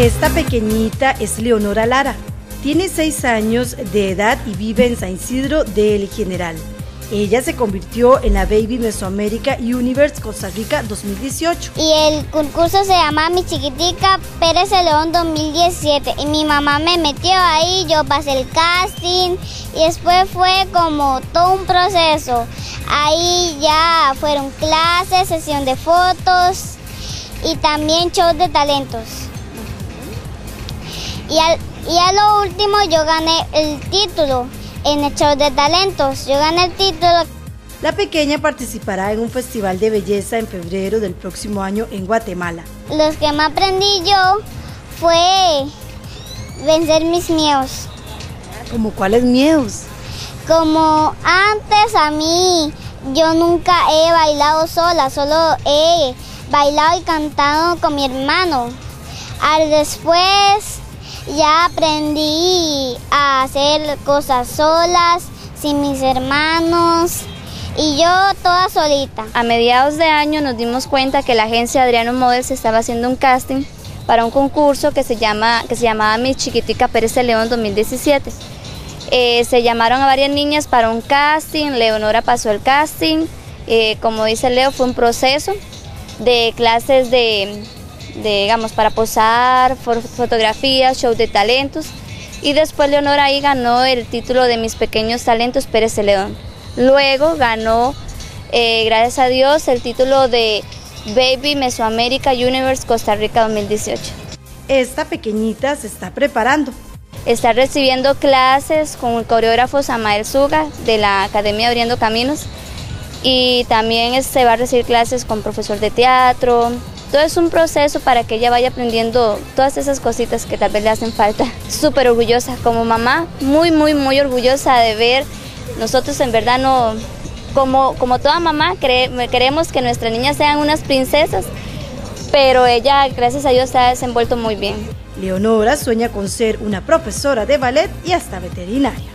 Esta pequeñita es Leonora Lara. Tiene 6 años de edad y vive en San Isidro del General. Ella se convirtió en la Baby Mesoamérica Universe Costa Rica 2018. Y el concurso se llama Mi Chiquitica Pérez de León 2017. Y mi mamá me metió ahí, yo pasé el casting y después fue como todo un proceso. Ahí ya fueron clases, sesión de fotos y también shows de talentos. Y a lo último yo gané el título en el show de talentos. Yo gané el título. La pequeña participará en un festival de belleza en febrero del próximo año en Guatemala. Los que me aprendí yo fue vencer mis miedos. ¿Cómo cuáles miedos? Como antes a mí, yo nunca he bailado sola, solo he bailado y cantado con mi hermano. Después ya aprendí a hacer cosas solas, sin mis hermanos y yo toda solita. A mediados de año nos dimos cuenta que la agencia Adriano Models estaba haciendo un casting para un concurso que se llamaba Mi Chiquitica Pérez de León 2017. Se llamaron a varias niñas para un casting, Leonora pasó el casting, como dice Leo, fue un proceso de clases digamos, para posar, fotografías, show de talentos, y después Leonora ahí ganó el título de Mis Pequeños Talentos Pérez de León. Luego ganó, gracias a Dios, el título de Baby Mesoamérica Universe Costa Rica 2018. Esta pequeñita se está preparando. Está recibiendo clases con el coreógrafo Samael Suga de la Academia Abriendo Caminos, y también se va a recibir clases con profesor de teatro. Todo es un proceso para que ella vaya aprendiendo todas esas cositas que tal vez le hacen falta. Súper orgullosa como mamá, muy orgullosa de ver. Nosotros en verdad no, como toda mamá, queremos que nuestras niñas sean unas princesas, pero ella, gracias a Dios, se ha desenvuelto muy bien. Leonora sueña con ser una profesora de ballet y hasta veterinaria.